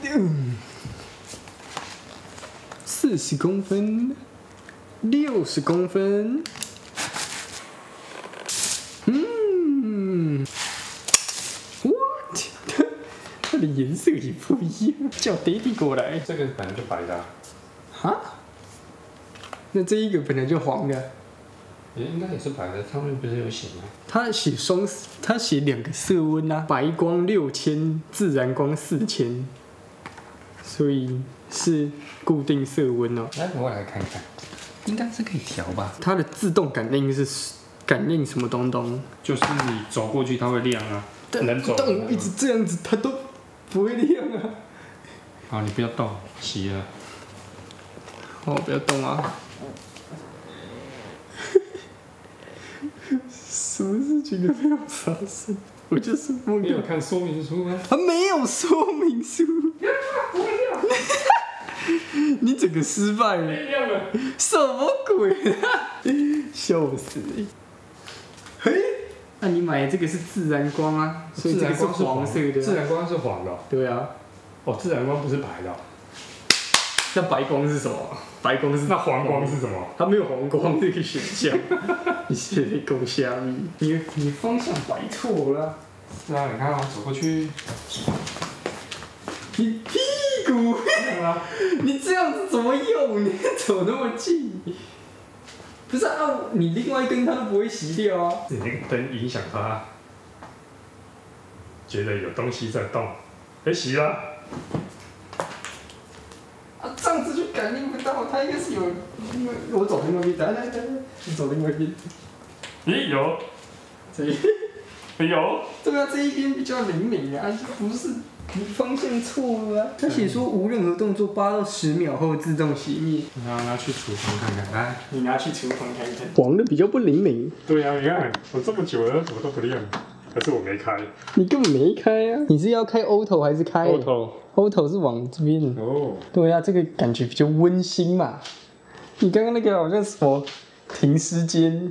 40公分，60公分。What？ 它的颜色也不一样。叫爹地过来。 这个本来就白的。 哈？那这一个本来就黄的。 应该也是白的，上面不是有写吗？ 他写2个色温啊，白光6000，自然光4000，所以是固定色温哦。 来，我来看看，应该是可以调吧？ 它的自动感应是感应什么东东？ 就是你走过去它会亮啊，能走。 但我一直这样子，它都不会亮啊。 好，你不要动，熄了。 哦，不要动啊！什么事情都没有发生，我就是梦你有看说明书吗？ 它没有说明书。 不会亮。 你整个失败了。 亮了。 什么鬼啊！笑死！嘿，那你买的这个是自然光啊，所以这个是黄色的。 自然光是黄的。 对啊。 哦，自然光不是白的。 那白光是什么？白光是那黄光是什么？ 它没有黄光这个选项。你写的够瞎逼！你方向摆错了。 是啊，你看啊，走过去。 你屁股！你这样子怎么用？你走那么近？不是啊，你另外一根它都不会熄掉啊。 你那个灯影响它，觉得有东西在动，熄了。 这样子就感应不到，它应该是有，因为我走另外一边，来，你走另外一边。 咦，有， 这一有。 对啊，这一边比较灵敏啊，就不是你方向错了啊。他写说无任何动作8到10秒后自动熄灭。 拿去厨房看看，来， 你拿去厨房看看。黄的比较不灵敏。 对啊，你看我这么久了，怎么都不亮，可是我没开。 你根本没开啊！你是要开 auto 还是开 ？auto 是往这边。 哦。 对啊，这个感觉比较温馨嘛。你刚刚那个好像什么停尸间，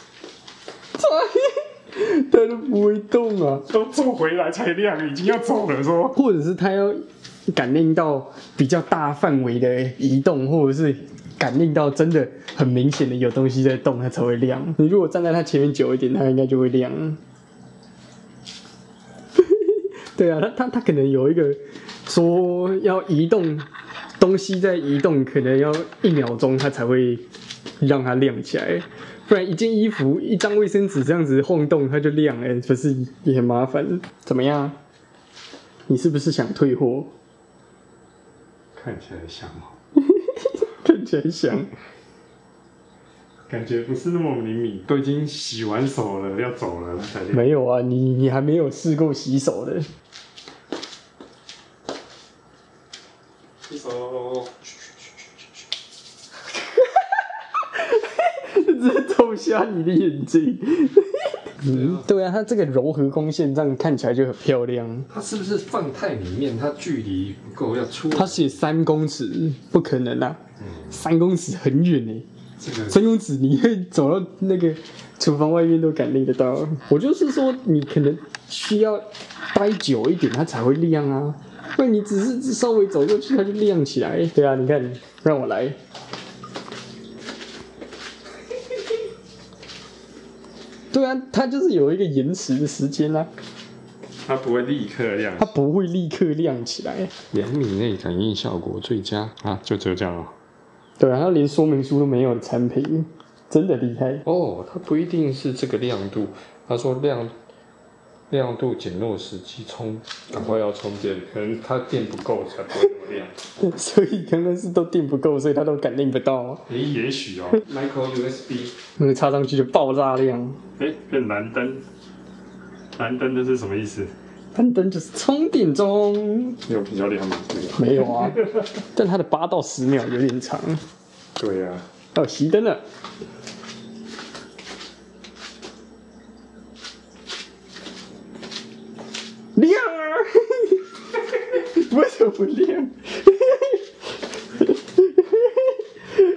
它都不会动啊， 都坐回来才亮，已经要走了说。 或者是它要感应到比较大范围的移动，或者是感应到真的很明显的有东西在动，它才会亮。你如果站在它前面久一点，它应该就会亮。对啊，它可能有一个说要移动东西在移动，可能要1秒钟它才会让它亮起来，不然一件衣服、一张卫生纸这样子晃动它就亮了，不是也很麻烦？怎么样？你是不是想退货？ 看起来像哦。 看起来像。 感觉不是那么灵敏，都已经洗完手了，要走了才亮。 没有啊，你还没有试过洗手的。 洗手。 直接透瞎你的眼睛。对啊，它这个柔和光线这样看起来就很漂亮。 它是不是放太里面？它距离不够，要出。 它写3公尺，不可能啊！3公尺很远哎。3公尺你可以走到那个厨房外面都感应得到。我就是说，你可能需要待久一点，它才会亮啊。不然你只是稍微走过去，它就亮起来。对啊，你看，让我来。对啊，它就是有一个延迟的时间啊。 它不会立刻亮。 它不会立刻亮起来。 2米内感应效果最佳啊，就只有这样哦。 对啊，它连说明书都没有的产品，真的厉害哦。它不一定是这个亮度，他说亮度减弱时机充，赶快要充电，可能它电不够才不会那么亮。 所以刚刚是都电不够，所以它都感应不到。 也许哦。Micro USB， 那个插上去就爆炸亮。 变蓝灯，蓝灯这是什么意思？ 蓝灯就是充电中。 有比较亮吗？ 没有啊，但它的8到10秒有点长。 对啊。 哦，熄灯了。亮啊！为什么不亮？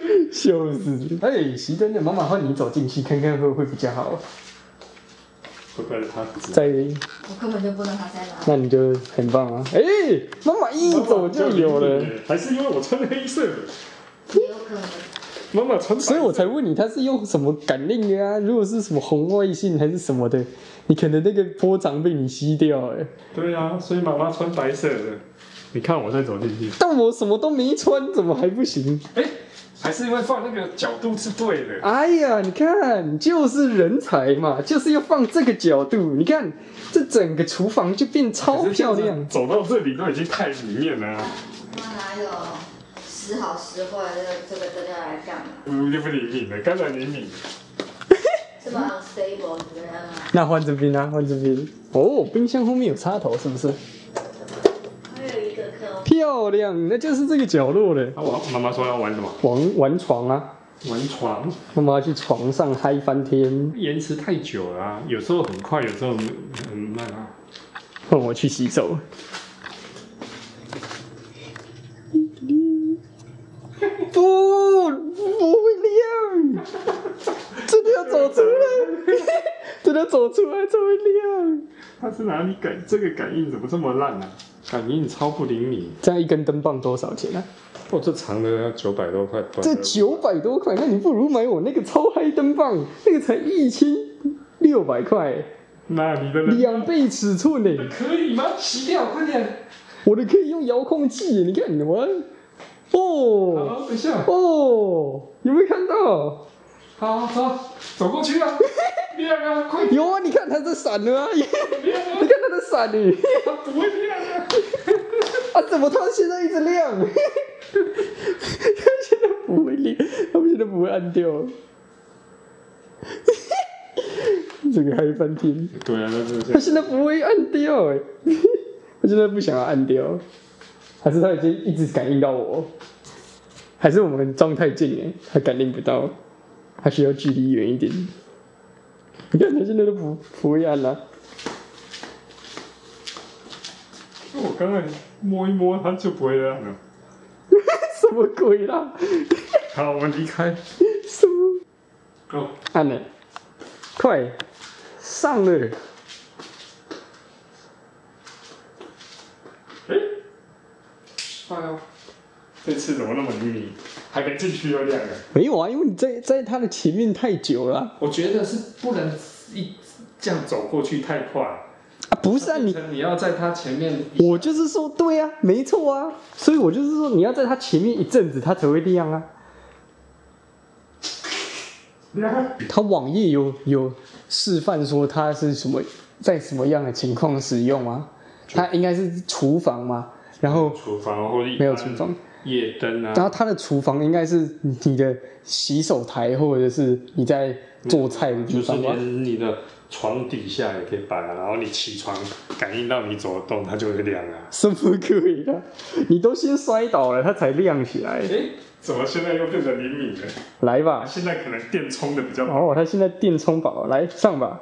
笑死！哎，熄灯了，妈妈换你走进去看看会不会比较好。 会不会他在？ 我根本就不知道它在哪。 那你就很棒啊！哎、妈妈一走就有了， 还是因为我穿黑色的？ 也有可能。 妈妈穿， 所以我才问你，他是用什么感应的啊？如果是什么红外线还是什么的，你可能那个波长被你吸掉哎。 对啊，所以妈妈穿白色的。你看我再走进去， 但我什么都没穿，怎么还不行？ 哎、还是因为放那个角度是对的。 哎呀，你看，就是人才嘛，就是要放这个角度。你看，这整个厨房就变超漂亮。 走到这里都已经太里面了、啊。 那哪有时好时坏？这个真的要来干嘛？ 就不灵敏了，刚才灵敏。 这么 unstable 怎么样啊？ 那换这边啊，换这边。哦，冰箱后面有插头，是不是？ 还有一个坑。 漂亮，那就是这个角落了。 妈妈说要玩什么？ 玩床啊， 玩床。 妈妈去床上嗨翻天。 延迟太久了、啊，有时候很快，有时候很慢啊。 换我去洗手。不会亮，真的要走出来，真的要走出来才会亮。 它是哪里这个感应怎么这么烂啊？感应超不灵敏。 这样一根灯棒多少钱啊？ 哦，这长的要900多块。 这900多块，那你不如买我那个超嗨灯棒，那个才1600块， 那你的 2倍尺寸呢？ 可以吗？洗掉，快点！ 我的可以用遥控器，你看我。哦， 好，等一下。 哦，有没有看到？ 好，走过去啊！亮啊，快点！ 有啊，你看它在闪了啊！你看它在闪呢。 它不会亮啊！ 啊，怎么它现在一直亮？它现在不会亮，它现在不会按掉。这个嗨翻天！ 对啊，那真的它现在不会按掉哎，我现在不想要按掉，还是它已经一直感应到我？还是我们装太近哎，它感应不到，它需要距离远一点。你看它现在都不会按了。 我刚才摸一摸，它就不会亮了。 什么鬼啦？ 好，我们离开。 什么？ 哦， 按了，快上了。 哎呦，这次怎么那么灵敏？还没进去就亮了。 没有啊，因为你在它的前面太久了我觉得是不能这样走过去太快啊！不是啊， 你要在它前面。 我就是说，对啊，没错啊，所以我就是说，你要在它前面一阵子，它才会亮啊。它网页有示范说它是在什么样的情况使用啊？它应该是厨房嘛，然后厨房或者没有厨房。 夜灯啊， 然后它的厨房应该是你的洗手台，或者是你在做菜的地方吧？ 就是连你的床底下也可以摆啊，然后你起床感应到你走动，它就会亮啊。 什么鬼啊？你都先摔倒了，它才亮起来。 哎，怎么现在又变得灵敏了？ 来吧， 现在可能电充的比较好。哦，它现在电充饱了，来上吧。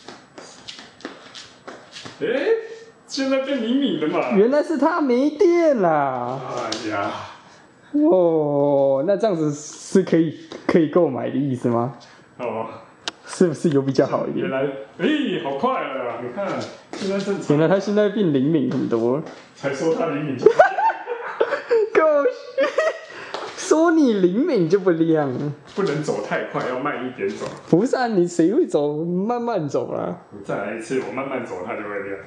哎，现在变灵敏了嘛？ 原来是它没电啦。 哎呀。 哦，那这样子是可以购买的意思吗？ 哦， 是不是有比较好一点？ 原来，好快啊！你看，现在正常。 原来它现在变灵敏很多。 才说它灵敏。 狗说你灵敏就不亮， 不能走太快，要慢一点走。 不是啊，你谁会走？慢慢走啦。 你再来一次，我慢慢走，它就会亮。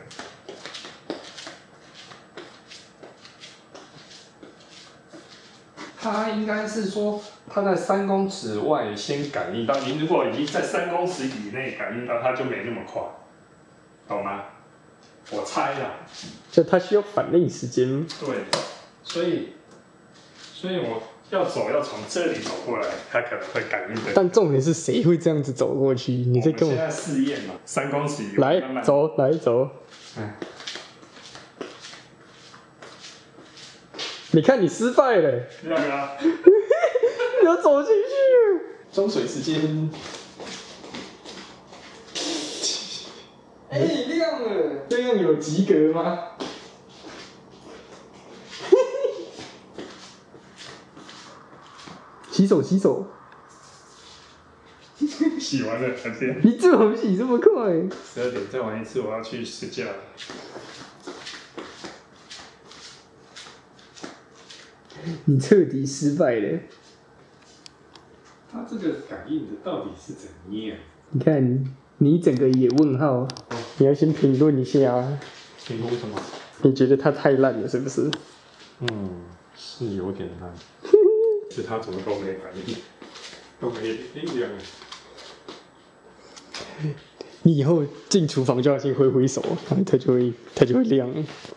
它应该是说，它在3公尺外先感应到，你如果已经在3公尺以内感应到，它就没那么快，懂吗？我猜啦。 就它需要反应时间。 对，所以我要从这里走过来，它可能会感应的。 但重点是谁会这样子走过去？你在跟我现在试验嘛，3公尺以外来走，来走。你看你失败了， 亮啊！ 你要走进去。装水时间。哎，亮了，这样有及格吗？洗手。 洗完了才这样。 你这么洗这么快 12点再玩一次，我要去睡觉了。 你彻底失败了。 它这个感应的到底是怎样？ 你看，你整个也问号。你要先评论一下啊。 评论什么？ 你觉得它太烂了是不是？ 是有点烂。是它怎么都没反应，都没力量。 你以后进厨房就要先挥手，然后它就会亮。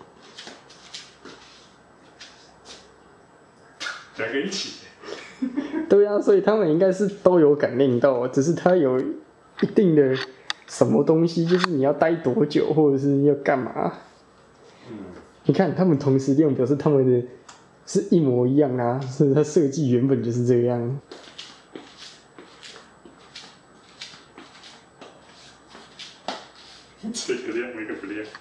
两个一起。 对啊，所以他们应该是都有感应到，只是它有一定的什么东西，就是你要待多久，或者是要干嘛。你看他们同时亮，表示他们的是一模一样啊，所以它设计原本就是这样。 这个亮，那个不亮。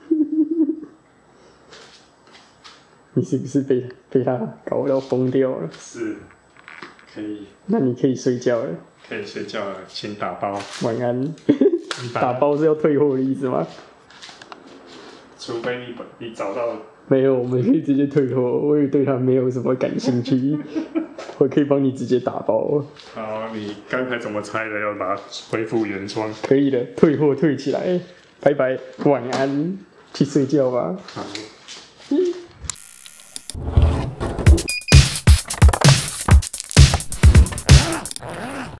你是不是被他搞到疯掉了？ 是，可以。 那你可以睡觉了。 可以睡觉了，请打包。 晚安。打包是要退货的意思吗？ 除非你找到。 没有，我们可以直接退货。我也对他没有什么感兴趣，我可以帮你直接打包。 好，你刚才怎么猜的？要把它恢复原装？ 可以的，退货退起来，拜拜，晚安，去睡觉吧。 好。